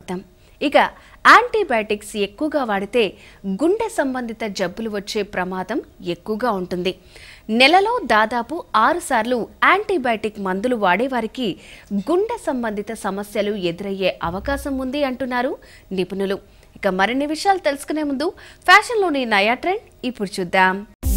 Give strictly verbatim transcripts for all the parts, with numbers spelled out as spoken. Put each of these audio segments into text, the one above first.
రక్తం. ఇక యాంటీబయాటిక్స్ ఎక్కువగా వాడితే గుండె సంబంధిత జబ్బులు వచ్చే ప్రమాదం ఎక్కువగా ఉంటుంది. నెలలో దాదాపు ఆరు సార్లు యాంటీబయాటిక్ మందులు వాడేవారికి గుండె సంబంధిత సమస్యలు ఎదురయ్యే అవకాశం ఉంది అంటున్నారు నిపుణులు. ఇక మరిన్ని విషయాలు తెలుసుకునే ముందు ఫ్యాషన్లోని నయా ట్రెండ్ ఇప్పుడు చూద్దాం.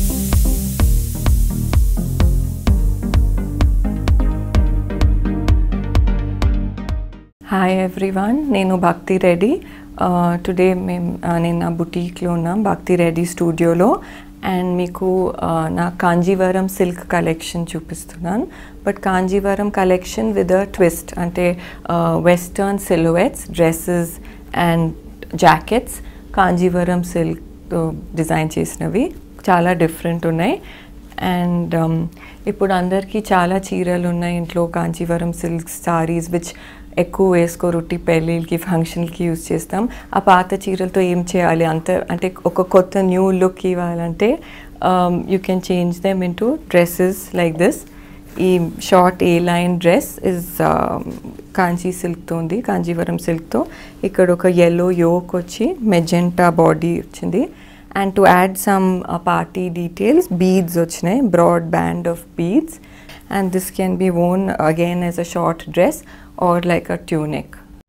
Hi everyone, Nenu Bhakti Reddy. Uh, today mem nenu boutique lo unnam Bhakti Reddy studio lo and meeku uh, na Kanjivaram silk collection chupistunnan. But Kanjivaram collection with a twist ante uh, western silhouettes, dresses and jackets Kanjivaram silk uh, design chesinavi chala different unnai. And um, ఇప్పుడు అందరికీ చాలా చీరలు ఉన్నాయి ఇంట్లో Kanjeevaram silk saris which ఎక్కువ వేసుకోరుట్టి పెళ్ళిళ్ళకి ఫంక్షన్కి use చేస్తాం. ఆ పాత చీరలతో ఏం చేయాలి అంత అంటే ఒక కొత్త న్యూ లుక్ ఇవ్వాలంటే you can change them into dresses like this. ఈ short A line dress is Kanchi సిల్క్తో ఉంది, కాంచీవరం సిల్క్తో. ఇక్కడ ఒక ఎల్లో యోక్ వచ్చి మెజెంటా బాడీ వచ్చింది. And to add some uh, party details, beads ochne, broad band of beads, and this can be worn again as a short dress or like a tunic.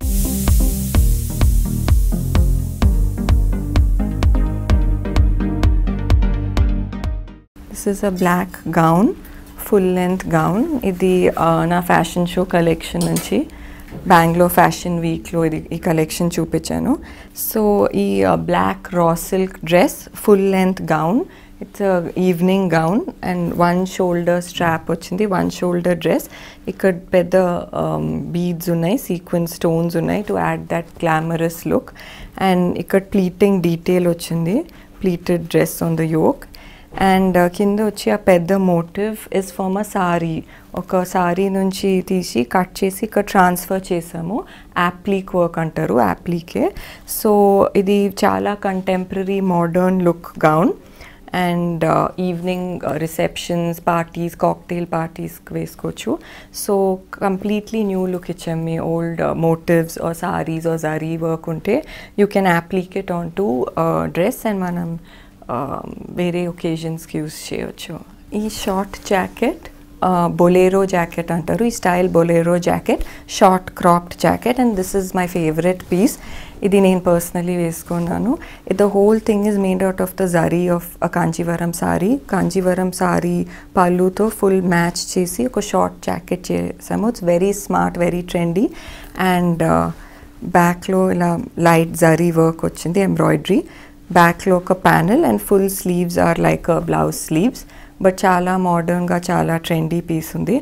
This is a black gown, full length gown. Idi uh, na fashion show collection nunchi Bangalore Fashion Week lo ee collection chupichanu. So ee uh, black raw silk dress, full length gown. It's a evening gown and one shoulder strap ochindi, one shoulder dress. Ikkad pedda um, beads unnai, sequin stones unnai to add that glamorous look. And ikkad pleating detail ochindi, pleated dress on the yoke. And uh, kinda వచ్చి ఆ పెద్ద motif is from a sari. ఒక సారీ నుంచి తీసి cut చేసి ఇక్కడ transfer చేసాము. Applique work అంటారు, యాప్లీకే. సో ఇది చాలా contemporary modern look gown and evening receptions, parties, cocktail పార్టీస్కి వేసుకోవచ్చు. సో కంప్లీట్లీ న్యూ లుక్ ఇచ్చాము. మీ old motifs or saris or zari work ఉంటే you can applique it on to dress and మనం వేరే ఒకేజన్స్కి యూజ్ చేయవచ్చు. ఈ షార్ట్ జాకెట్ బొలేరో జాకెట్ అంటారు. ఈ style bolero jacket, short cropped jacket and this is my favourite piece. ఇది నేను పర్సనలీ వేసుకున్నాను. The whole thing is made out of the zari of Kanjeevaram sari. Kanjeevaram sari పళ్ళుతో ఫుల్ మ్యాచ్ చేసి ఒక షార్ట్ జాకెట్ చేసాము. It's very smart, very trendy. And బ్యాక్లో ఇలా light zari work వచ్చింది, ఎంబ్రాయిడరీ. బ్యాక్లో ఒక panel and full sleeves or like blouse sleeves. But చాలా మోడర్న్గా చాలా ట్రెండీ పీస్ ఉంది.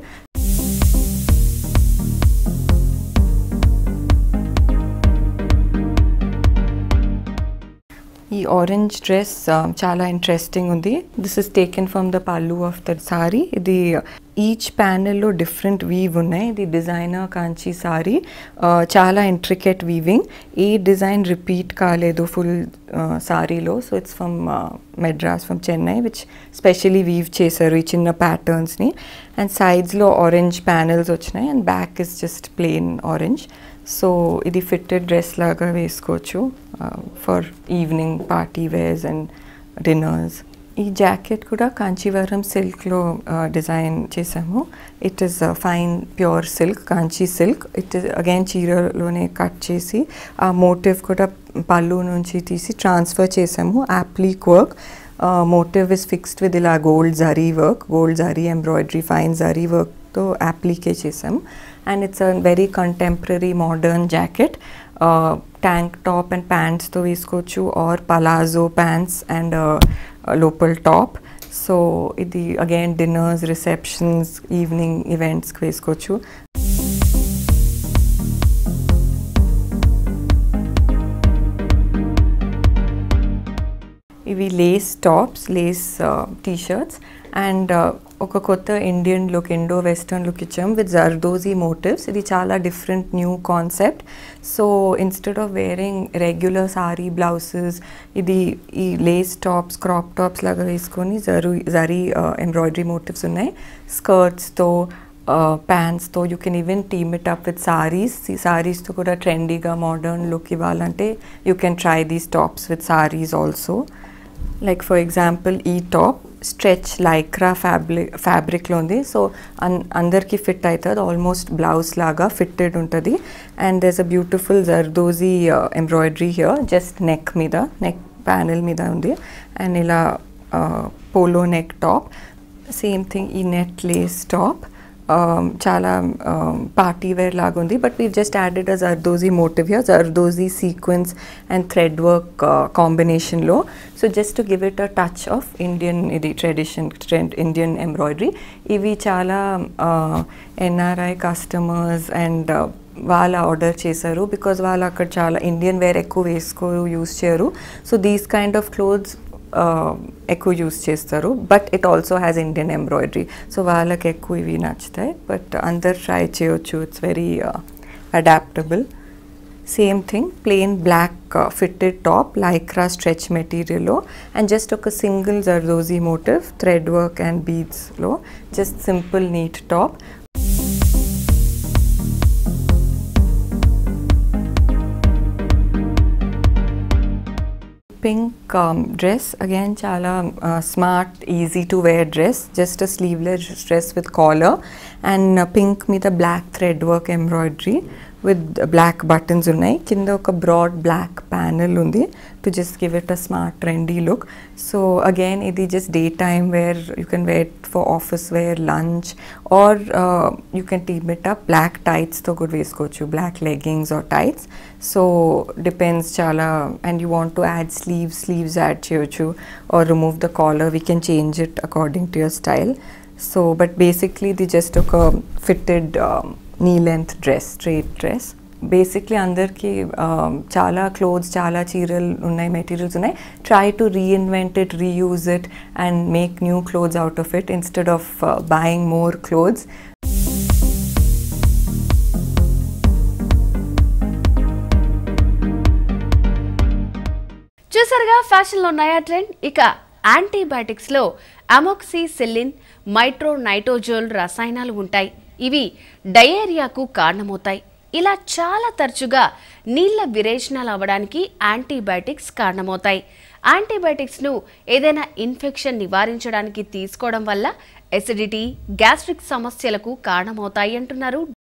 ఈ ఆరెంజ్ డ్రెస్ చాలా ఇంట్రెస్టింగ్ ఉంది. This is taken from the pallu of the sari. ఇది ఈచ్ ప్యానెల్లో డిఫరెంట్ వీవ్ ఉన్నాయి. ఇది డిజైనర్ కాంచీ సారీ, చాలా ఇంట్రికెట్ వీవింగ్. ఏ డిజైన్ రిపీట్ కాలేదు ఫుల్ సారీలో. So it's from Madras, from Chennai, which specially weave చేశారు ఈ చిన్న ప్యాటర్న్స్ని. అండ్ సైడ్స్లో ఆరెంజ్ ప్యానెల్స్ వచ్చినాయి and back is just plain orange. So ఇది ఫిట్టెడ్ డ్రెస్ లాగా వేసుకోవచ్చు for evening party wears and dinners. ఈ జాకెట్ కూడా కాంచీవరం సిల్క్లో డిజైన్ చేసాము. It is fine pure silk, Kanchi silk. It is again చీరలోనే కట్ చేసి ఆ మోటివ్ కూడా పళ్ళు నుంచి తీసి ట్రాన్స్ఫర్ చేసాము. Applique work. Motif is fixed with ఇలా gold zari work, gold zari embroidery, fine zari వర్క్తో యాప్లీకే చేసాము. And it's a very contemporary modern jacket. Uh, tank top and pants to veskochu or palazzo pants and uh, a local top. So idi again dinners, receptions, evening events veskochu. ఇవి lace tops, lace t-shirts and ఒక కొత్త Indian look, Indo western look ఇచ్చాం with zardozi motifs. ఇది చాలా different new concept. So instead of wearing regular sari blouses, ఇది ఈ Lay's tops, crop tops లాగా వేసుకొని జరు జరీ ఎంబ్రాయిడరీ మోటివ్స్ ఉన్నాయి. స్కర్ట్స్తో uh, pants తో you can even team it up with sarees. See, sarees తో కూడా trendyగా modern look ఇవ్వాలంటే you can try these tops with sarees also. Like for example, ఈ top stretch lycra fabric fabric లో ఉంది. So అందరికి fit అవుతుంది, almost blouse లాగా fitted ఉంటుంది. And there's a beautiful zardozi uh, embroidery here, just neck మీద, neck panel మీద ఉంది. అండ్ ఇలా polo neck top, same thing ఈ నెట్ లేస్ టాప్, చాలా పార్టీ వేర్ లాగా ఉంది. But we just added a zardozi motif here, zardozi sequence and thread work కాంబినేషన్లో. So just to give it a touch of Indian ఇది tradition, trend Indian embroidery. ఇవి చాలా NRI customers and వాళ్ళు order చేశారు, because వాళ్ళు అక్కడ చాలా ఇండియన్ వేర్ ఎక్కువ వేసుకోరు, యూస్ చేయరు. So these kind of clothes ఎక్కువ యూస్ చేస్తారు. But it also has Indian embroidery, so వాళ్ళకి ఎక్కువ ఇవి నచ్చుతాయి. బట్ అందరు ట్రై చేయొచ్చు, it's very adaptable. Same thing, plain black fitted top, Lycra stretch మెటీరియల్లో, అండ్ జస్ట్ ఒక single zardozi motif, thread work and బీడ్స్లో, just simple neat top. Pink um, dress, again chala uh, smart, easy to wear dress, just a sleeveless dress with collar, and uh, pink meeda black thread work embroidery with uh, black buttons unnai. Kinda oka broad black panel undi to just give it a smart trendy look. So again idi just daytime wear, you can wear it for office wear, lunch, or uh, you can team it up black tights to good veskochu, black leggings or tights. So depends chala, and you want to add sleeves, sleeves add cheyochu, or remove the collar, we can change it according to your style. So but basically they just took a fitted um, knee length dress, straight dress. Basically అందరికి చాలా clothes, చాలా చీరలు ఉన్నాయి, materials ఉన్నాయి. Try to reinvent it, reuse it and make new clothes out of it instead of buying more clothes. చూసారుగా ఫ్యాషన్లో నయా trend. ఇక యాంటీబయాటిక్స్లో అమోక్సిసిలిన్, మైట్రోనైటోజోల్ రసాయనాలు ఉంటాయి. ఇవి డయేరియాకు కారణమవుతాయి. ఇలా చాలా తరచుగా నీళ్ల విరేచనాలు అవ్వడానికి యాంటీబయాటిక్స్ కారణమవుతాయి. యాంటీబయాటిక్స్ను ఏదైనా ఇన్ఫెక్షన్ నివారించడానికి తీసుకోవడం వల్ల ఎసిడిటీ, గ్యాస్ట్రిక్ సమస్యలకు కారణమవుతాయి అంటున్నారు